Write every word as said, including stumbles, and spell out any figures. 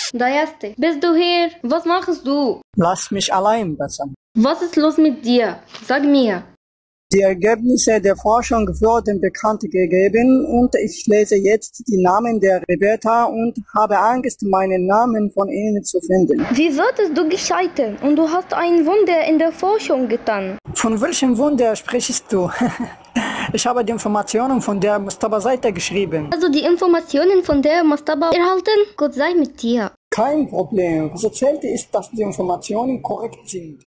Dayasti, bist du hier? Was machst du? Lass mich allein besser. Was ist los mit dir? Sag mir. Die Ergebnisse der Forschung wurden bekannt gegeben und ich lese jetzt die Namen der Reporter und habe Angst, meinen Namen von ihnen zu finden. Wie solltest du gescheitern und du hast ein Wunder in der Forschung getan? Von welchem Wunder sprichst du? Ich habe die Informationen von der Mustaba-Seite geschrieben. Also die Informationen von der Mustaba erhalten? Gott sei mit dir. Kein Problem. Was erzählte ist, dass die Informationen korrekt sind.